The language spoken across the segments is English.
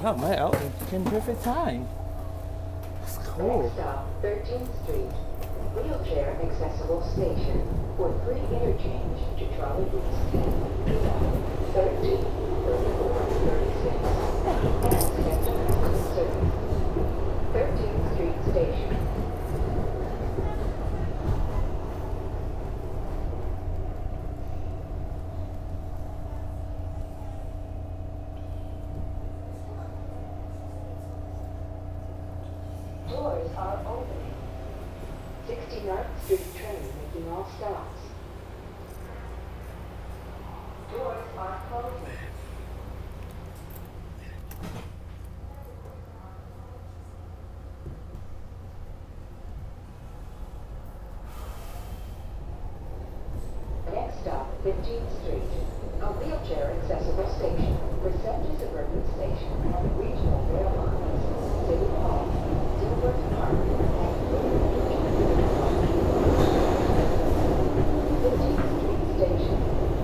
Wow, my outing came perfect time. That's cool. Next stop, 13th Street. Wheelchair accessible station. For free interchange to trolley routes 10, 11, 13, 34, 36. And Septa service. 13th Street Station. Doors are opening. 69th Street train making all stops. Doors are closing. Next stop, 15th Street. A wheelchair accessible station. For Septa Suburban Station and regional rail lines. City Hall, Dilworth Park, and 15th Street Station.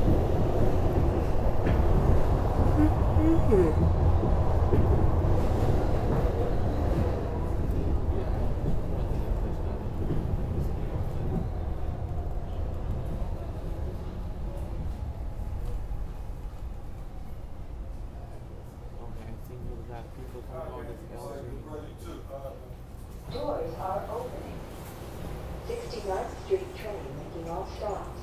Doors are opening. 69th Street train making all stops.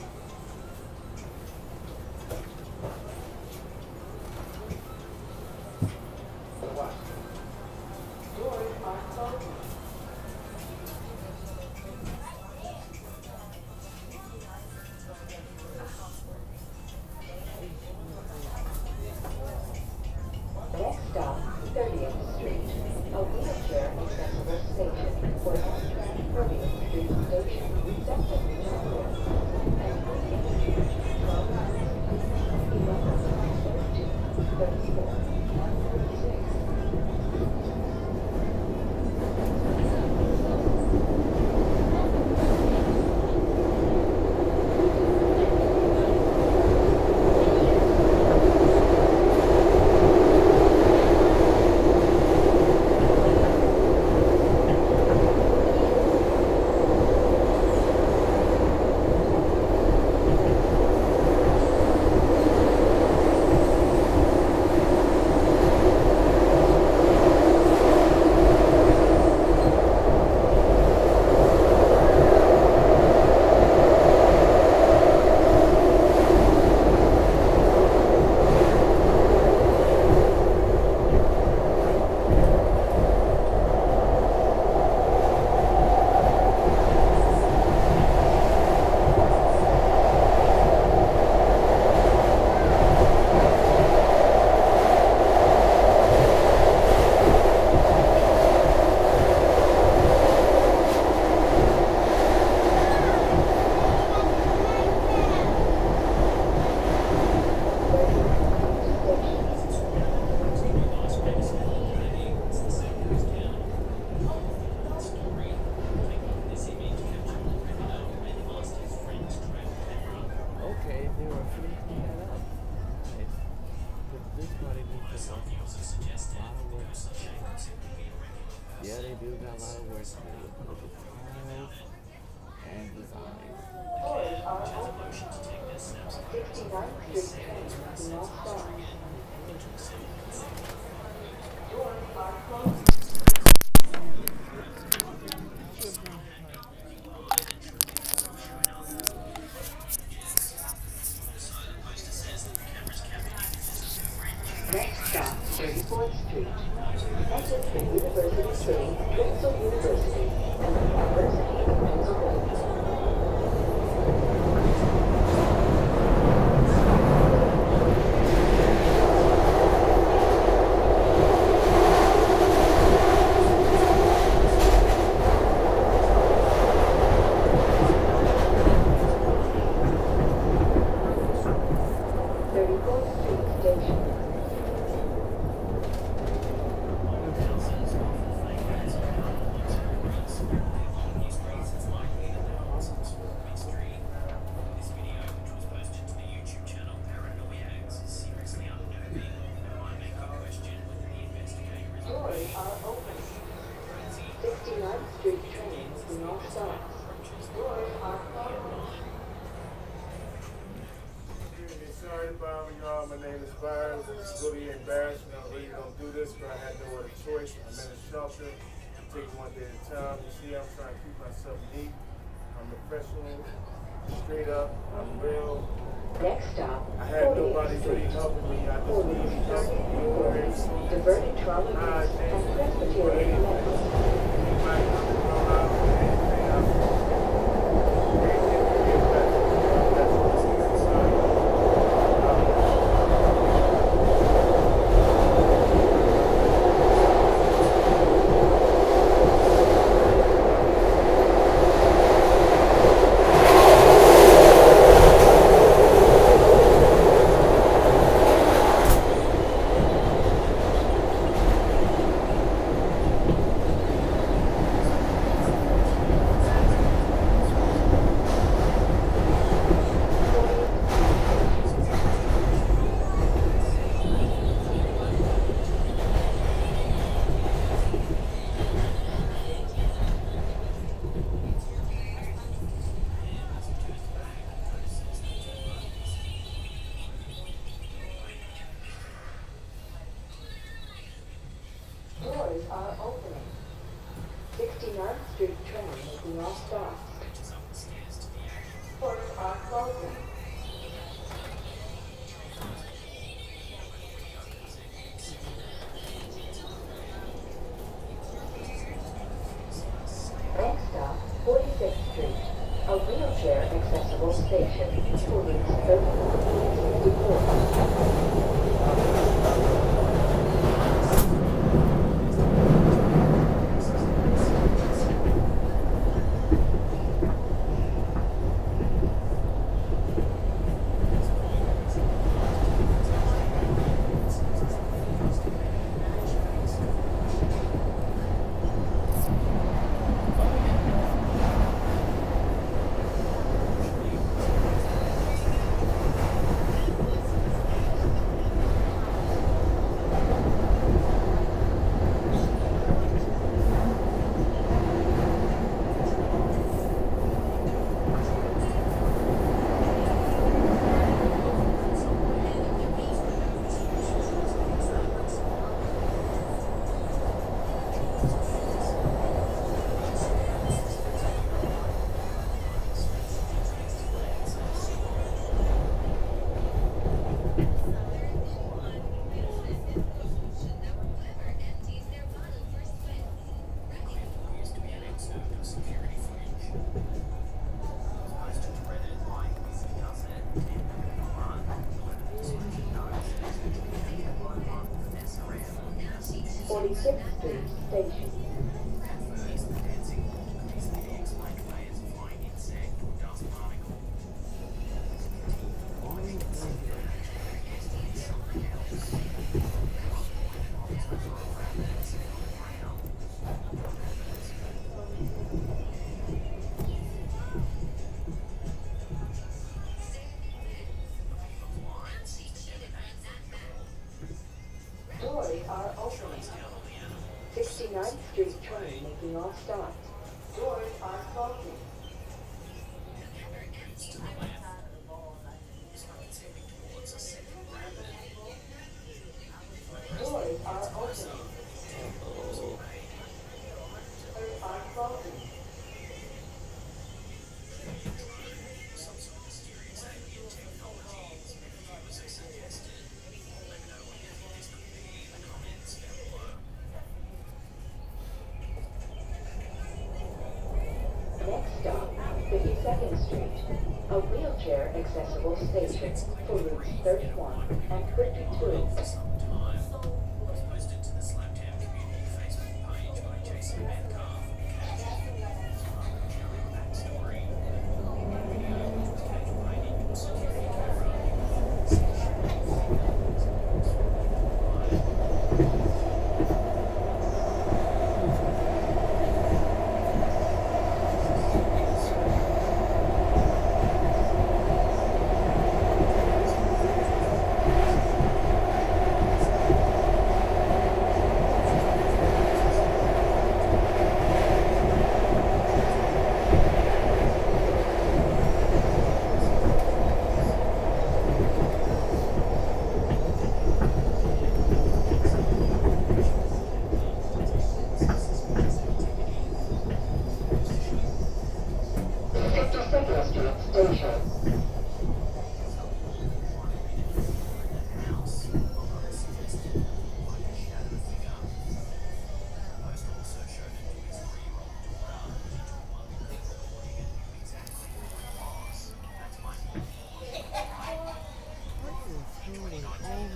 Doors are closing. Next stop, 30th Street. A wheelchair accessible station for Amtrak 30th Street Station, Septa Metro, and free interchange to 12 hours, 11, 13, 34, and 36. Yeah, they do got a lot of work to do. Look at tiles and designs. Doors are open. 69th Street train making all stops. Doors are closing. Next stop, 34th Street. Exit for University City, Drexel University, and the University of Pennsylvania. sorry to bother y'all. My name is Byron. It's really embarrassing. I really don't do this, but I had no other choice. I'm in a shelter. I'm taking one day at a time. You see, I'm trying to keep myself neat. I'm professional, straight up. I'm real. Next stop, I had 40th nobody really Street. helping me. I just needed help from you guys. Diverted trolley Nah, I and can't do Presbyterian anything. Methodist. Anybody come around for anything else? Doors are opening. 69th Street train making all stops. Doors are closing. Next stop, 46th Street. A wheelchair accessible station. Police 34. Sixth Street Station. Doors are opening. 69th Street train making all stops. Doors are closing. Doors are opening. Doors are closing. Next stop, 52nd Street. A wheelchair accessible station for routes 31 and 52.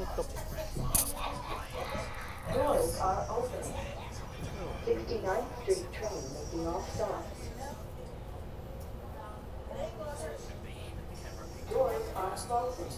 Doors are opening. 69th Street train making all stops. Doors are closing.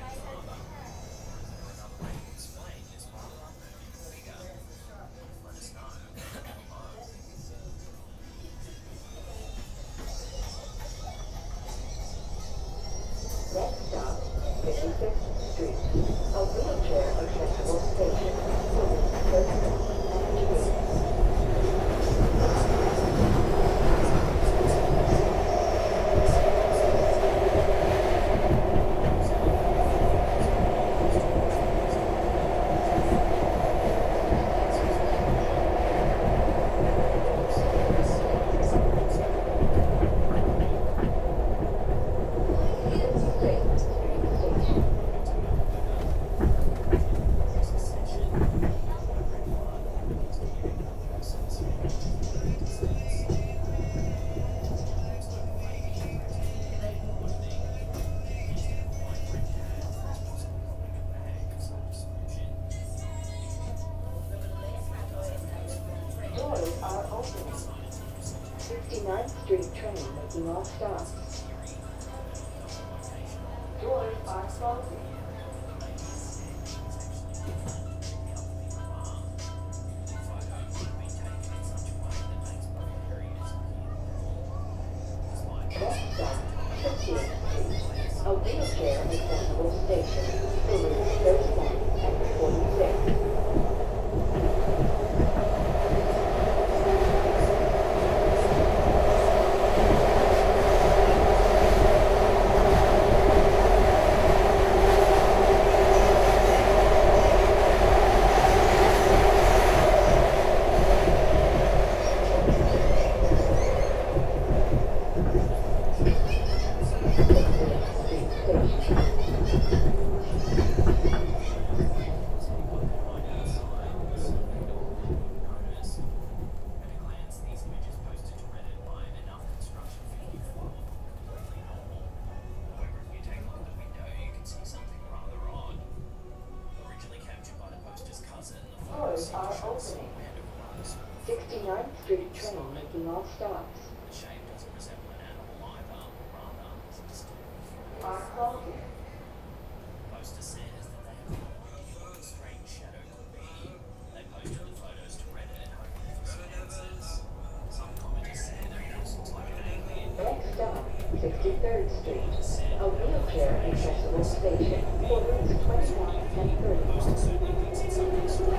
Next stop, 55th Street. A wheelchair accessible station. First and Street. Doors are opening. 69th Street train making all stops. Doors are closing. Next stop, 50th Street. A wheelchair accessible station. For routes 31 and 46. Doors are opening. 69th Street train making all stops. Are closing. Next stop, 63rd Street. A wheelchair accessible station for routes 21 and 30.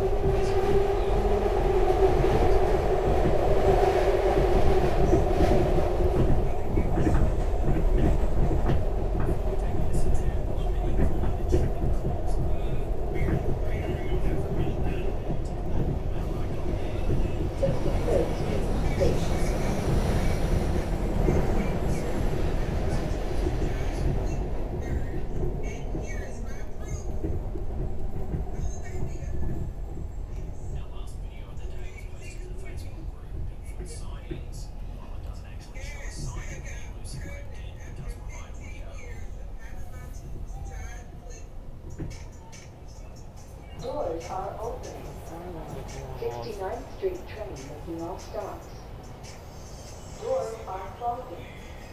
Doors are opening. 69th Street train making all stops. Doors are closing.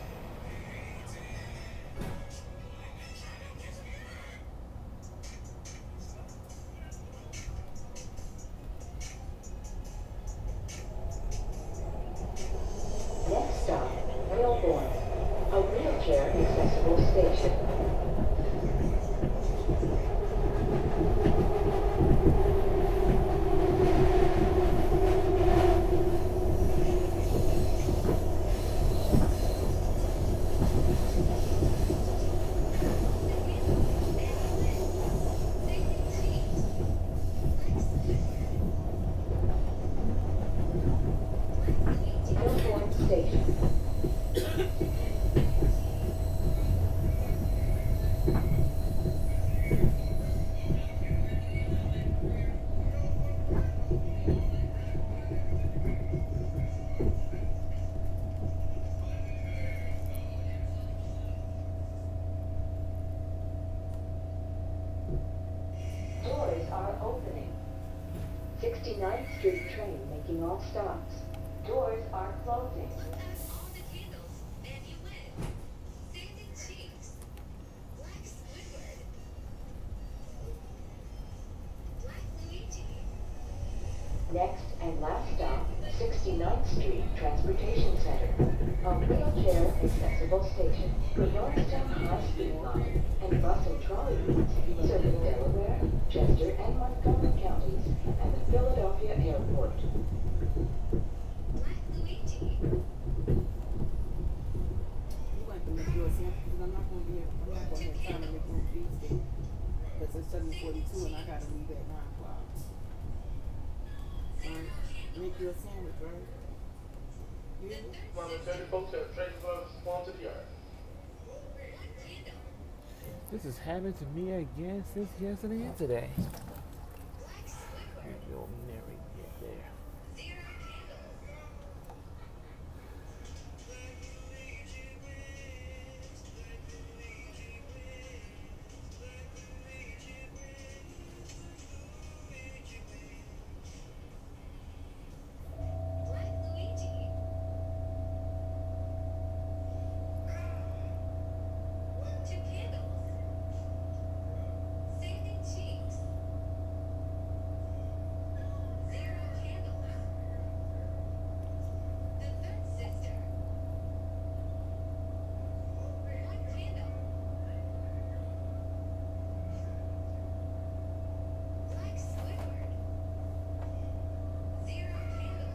Next stop, Melbourne. A wheelchair accessible station. opening. 69th Street train making all stops. Doors are closing. All the candles, and you win. Sanding cheeks. Black Squidward. Black Luigi. Next and last stop, 69th Street Transportation Center. A wheelchair accessible station for Norristown High-Speed Line and bus and trolley routes serving Delaware, Chester, and Montgomery counties and the Philadelphia Airport. Black Luigi. You want to make yours simple because I'm not going to have time to make no feast day. Because it's 7:42 and I got to leave at 9 o'clock. Make you a sandwich, right? Yeah. Mama, tell the folks that Trader Joe's spawn to the yard. This has happened to me again since yesterday and today. And you'll never get there. Black Luigi. Two candles. Sanding cheeks. Zero candles. The third sister. One candle. Black Squidward. Zero candles.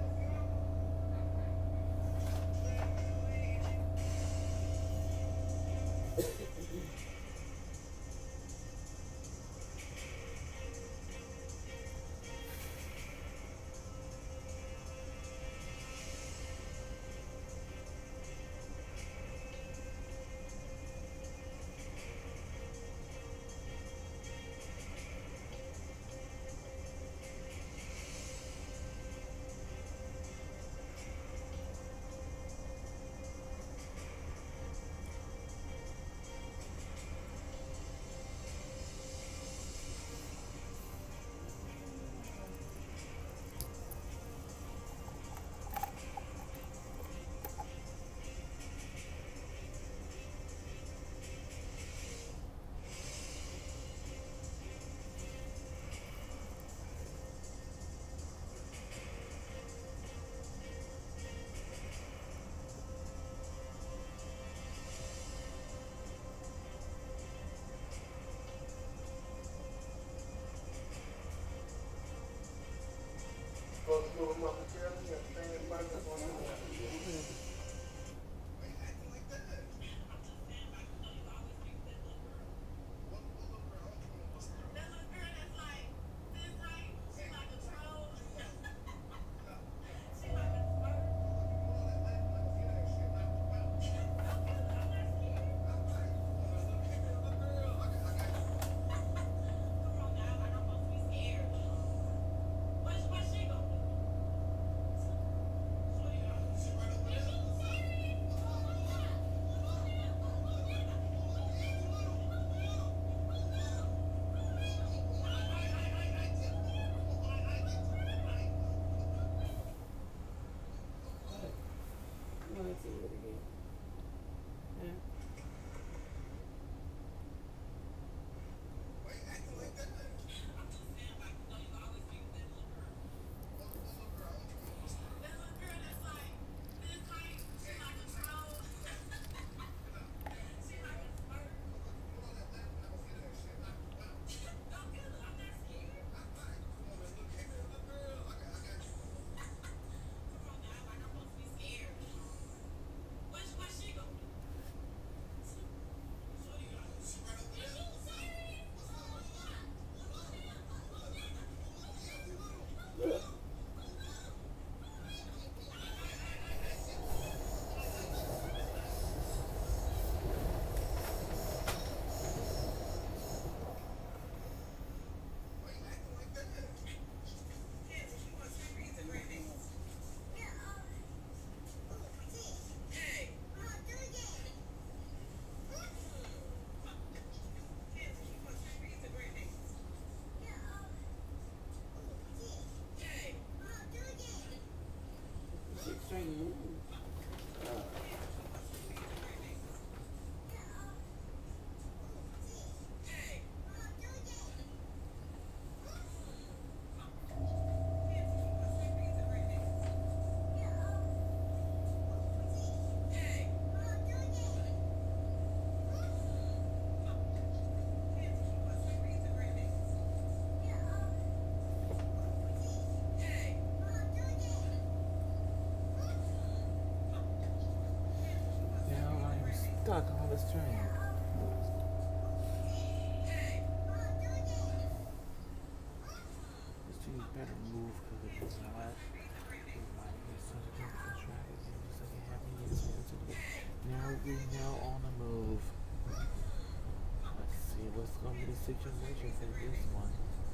Go to school with Mama Carolyn, you understand everybody that's on the way. stuck on this train. This train better move because if it's not, it might be such a different traffic. Just like it happened yesterday. Now we're now on the move. Let's see what's going to be the situation for this one.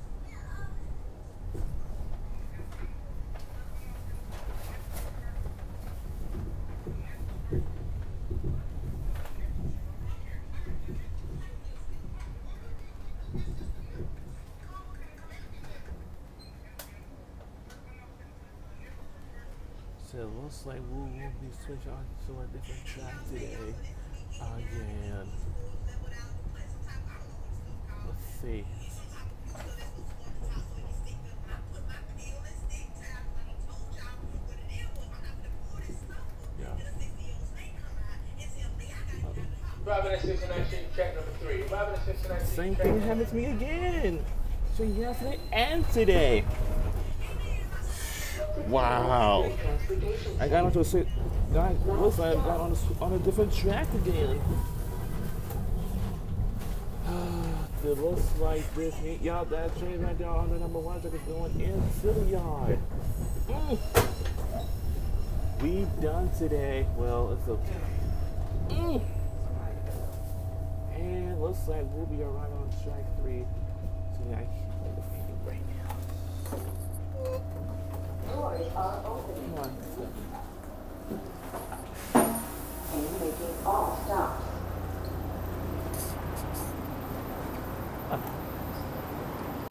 So it looks like we will be switching on to a different track today. Again. Let's see. Yeah. Driving at 619, track number 3. Driving at 619. Same thing happened to me again. So yesterday and today. Wow. I got onto a looks like I got on a different track again. It looks like this. Y'all, that train right there on the number 1 track is going into the yard. We done today. Well, it's okay. And looks like we'll be arriving on track 3 today. I can't wait to feel right now.